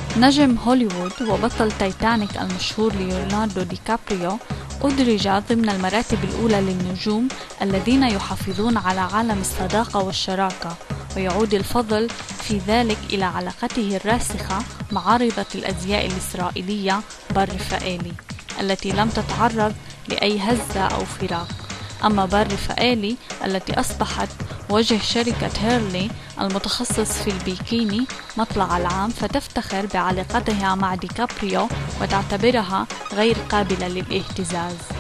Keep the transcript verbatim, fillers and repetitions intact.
نجم هوليوود وبطل تايتانيك المشهور ليوناردو دي كابريو أدرج ضمن المراتب الأولى للنجوم الذين يحافظون على عالم الصداقة والشراكة، ويعود الفضل في ذلك إلى علاقته الراسخة مع عارضة الأزياء الإسرائيلية بار رفائيلي التي لم تتعرض لأي هزة أو فراق. أما بار رفائيلي التي أصبحت وجه شركة هيرلي المتخصص في البيكيني مطلع العام، فتفتخر بعلاقتها مع ديكابريو وتعتبرها غير قابلة للاهتزاز.